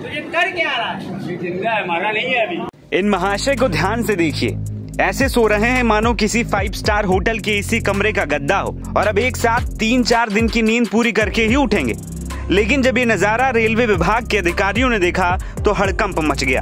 तुझे कर क्या रहा है? जिंदा है, मारा नहीं है अभी। इन महाशय को ध्यान से देखिए, ऐसे सो रहे हैं मानो किसी 5 स्टार होटल के इसी कमरे का गद्दा हो, और अब एक साथ 3-4 दिन की नींद पूरी करके ही उठेंगे। लेकिन जब ये नजारा रेलवे विभाग के अधिकारियों ने देखा तो हड़कंप मच गया।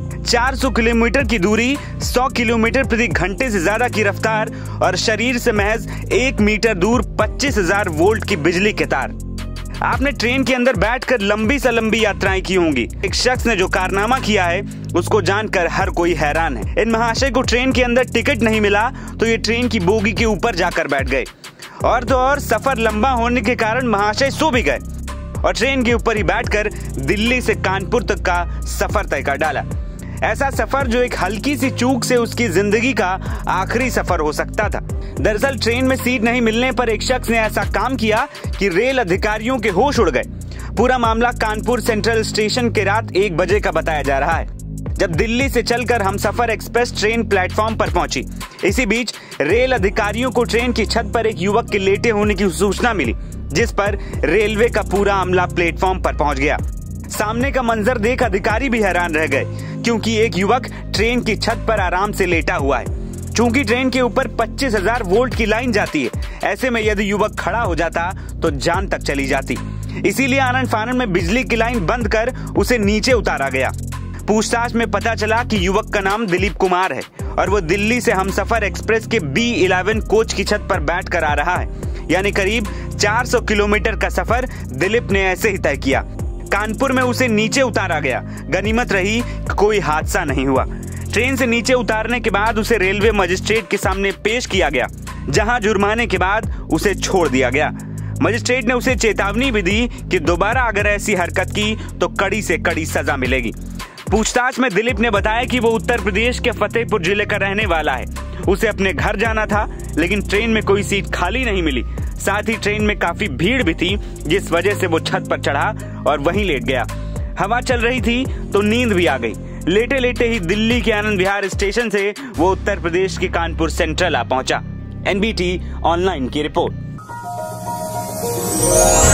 400 किलोमीटर की दूरी, 100 किलोमीटर प्रति घंटे से ज्यादा की रफ्तार और शरीर से महज 1 मीटर दूर 25,000 वोल्ट की बिजली के तार। आपने ट्रेन के अंदर बैठकर लंबी से लंबी यात्राएं की होंगी। एक शख्स ने जो कारनामा किया है उसको जानकर हर कोई हैरान है। इन महाशय को ट्रेन के अंदर टिकट नहीं मिला तो ये ट्रेन की बोगी के ऊपर जाकर बैठ गए, और तो और सफर लंबा होने के कारण महाशय सो भी गए और ट्रेन के ऊपर ही बैठकर दिल्ली से कानपुर तक का सफर तय कर डाला। ऐसा सफर जो एक हल्की सी चूक से उसकी जिंदगी का आखिरी सफर हो सकता था। दरअसल ट्रेन में सीट नहीं मिलने पर एक शख्स ने ऐसा काम किया कि रेल अधिकारियों के होश उड़ गए। पूरा मामला कानपुर सेंट्रल स्टेशन के रात 1 बजे का बताया जा रहा है, जब दिल्ली से चलकर हमसफर एक्सप्रेस ट्रेन प्लेटफॉर्म पर पहुंची। इसी बीच रेल अधिकारियों को ट्रेन की छत पर एक युवक के लेटे होने की सूचना मिली, जिस पर रेलवे का पूरा अमला प्लेटफॉर्म पर पहुंच गया। सामने का मंजर देख अधिकारी भी हैरान रह गए, क्योंकि एक युवक ट्रेन की छत पर आराम से लेटा हुआ है। चूंकि ट्रेन के ऊपर 25,000 वोल्ट की लाइन जाती है, ऐसे में यदि युवक खड़ा हो जाता तो जान तक चली जाती। इसीलिए आनन फानन में बिजली की लाइन बंद कर उसे नीचे उतारा गया। पूछताछ में पता चला कि युवक का नाम दिलीप कुमार है और वो दिल्ली से हमसफर एक्सप्रेस के B11 कोच की छत पर बैठ कर आ रहा है। यानी करीब 400 किलोमीटर का सफर दिलीप ने ऐसे ही तय किया। कानपुर में उसे नीचे उतारा गया। गनीमत रही कोई हादसा नहीं हुआ। ट्रेन से नीचे उतारने के बाद उसे रेलवे मजिस्ट्रेट के सामने पेश किया गया, जहां जुर्माने के बाद उसे छोड़ दिया गया। मजिस्ट्रेट ने उसे चेतावनी भी दी कि दोबारा अगर ऐसी हरकत की तो कड़ी से कड़ी सजा मिलेगी। पूछताछ में दिलीप ने बताया कि वो उत्तर प्रदेश के फतेहपुर जिले का रहने वाला है। उसे अपने घर जाना था, लेकिन ट्रेन में कोई सीट खाली नहीं मिली। साथ ही ट्रेन में काफी भीड़ भी थी, जिस वजह से वो छत पर चढ़ा और वहीं लेट गया। हवा चल रही थी तो नींद भी आ गई। लेटे लेटे ही दिल्ली के आनंद विहार स्टेशन से वो उत्तर प्रदेश के कानपुर सेंट्रल आ पहुंचा। NBT ऑनलाइन की रिपोर्ट।